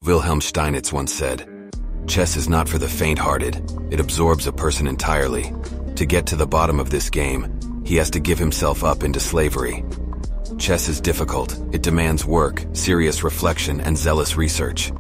Wilhelm Steinitz once said, "Chess is not for the faint-hearted. It absorbs a person entirely. To get to the bottom of this game, he has to give himself up into slavery." Chess is difficult. It demands work, serious reflection, and zealous research.